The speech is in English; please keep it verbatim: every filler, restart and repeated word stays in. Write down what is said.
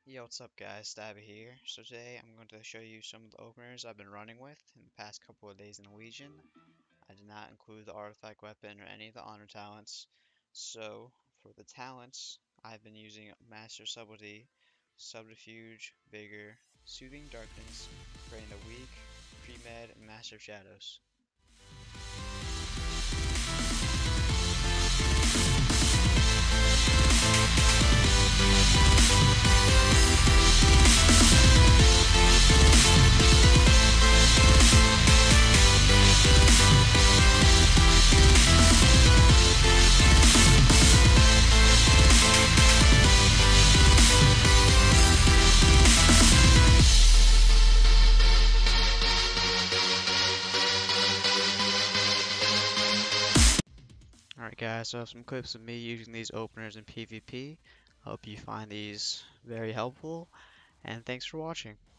Yo, what's up guys, Stabby here. So today I'm going to show you some of the openers I've been running with in the past couple of days in the Legion. I did not include the artifact weapon or any of the honor talents. So for the talents, I've been using Master Subtlety, Subterfuge, Vigor, Soothing Darkness, Praying the Weak, Pre-Med, and Master of Shadows. Alright guys, so I have some clips of me using these openers in PvP. Hope you find these very helpful, and thanks for watching.